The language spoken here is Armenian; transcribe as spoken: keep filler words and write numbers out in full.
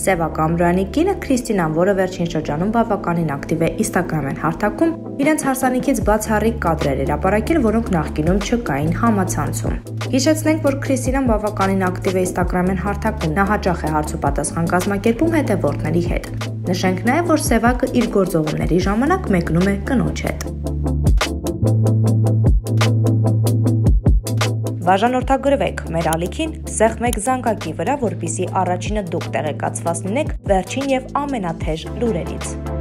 Սևակ Ամրյանի կինը Քրիստինան, որը վերջին շրջանում բավականին ակտիվ է Instagram-ին հարթակում, իրենց հարսանիքից բացառիկ կադրեր էր ապարակել, որոնք նախկինում չկային համացանցում։ Հիշեցնենք, որ Քրիստինան բավականին ակտիվ է Instagram-ին հարթակում, նա հաճախ է հարց ու պատասխան կազմակերպում հետևորդների հետ։ Նշենք նաև, որ Սևակը իր գործողումների ժամանակ մեկնում է կնոջ հետ։ Բաժանորդագրվեք մեր ալիքին սեղմեք զանգակի վրա, որպեսզի առաջինը դուք տեղեկացված լինեք վերջին եւ ամենաթեժ լուրերից։